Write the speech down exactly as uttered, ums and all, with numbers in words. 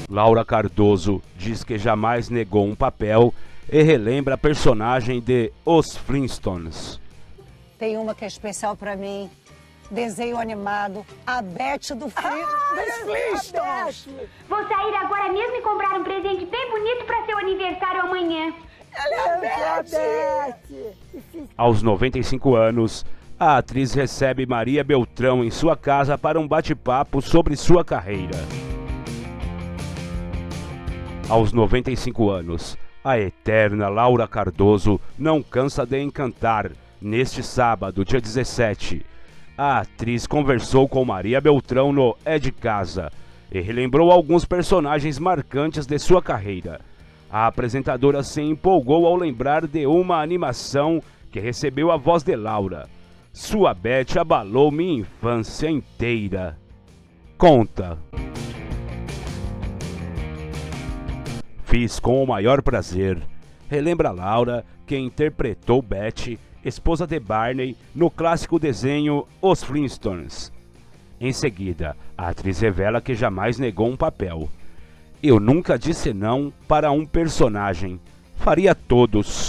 Laura Cardoso diz que jamais negou um papel e relembra a personagem de Os Flintstones. Tem uma que é especial pra mim. Desenho animado, a Beth do Fli ah, dos Flintstones. Vou sair agora mesmo e comprar um presente bem bonito para seu aniversário amanhã. Ela é a Beth! Aos noventa e cinco anos, a atriz recebe Maria Beltrão em sua casa para um bate-papo sobre sua carreira. Aos noventa e cinco anos, a eterna Laura Cardoso não cansa de encantar. Neste sábado, dia dezessete, a atriz conversou com Maria Beltrão no É de Casa e relembrou alguns personagens marcantes de sua carreira. A apresentadora se empolgou ao lembrar de uma animação que recebeu a voz de Laura. Sua Beth abalou minha infância inteira. Conta. Fiz com o maior prazer. Relembra Laura, que interpretou Beth, esposa de Barney, no clássico desenho Os Flintstones. Em seguida, a atriz revela que jamais negou um papel. Eu nunca disse não para um personagem. Faria todos.